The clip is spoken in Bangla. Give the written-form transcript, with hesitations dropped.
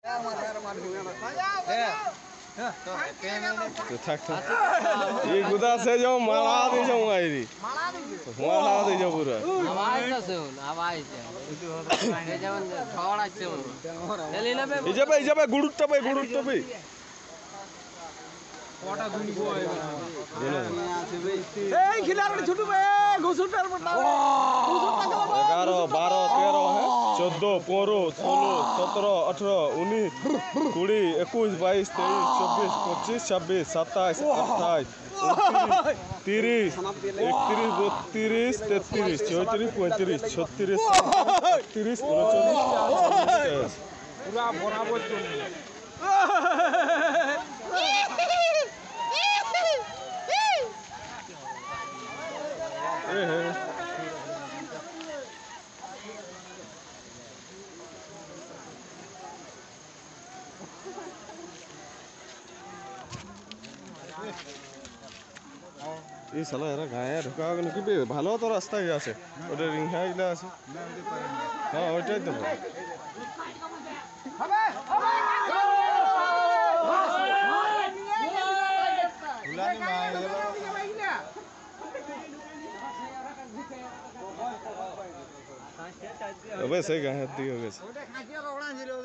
ये गुदा से जो माला दे जाऊं आईरी माला दे जाऊं पूरा आवाज तो सुन आवाज ये जवन थोड़ा सुन चली ना बे इजे पे गुड़ुट पे कोटा गुनी को এই খিলাড়ি ছুটু বে ঘুষুটার বটা 11 12 13 है 14 15 16 17 18 19 20 21 22 23 24 25 26 27 28 30 31 32 33 34 35 36 37 39 পুরা বরাবর চলবে এই সালা এরা গায়ে ঢোকা হবে নাকি বে ভালো তো রাস্তায় আছে ওটা রিংহা ইলা আছে হ্যাঁ ওইটাই তো अबे सही गाय हत्ती हो गए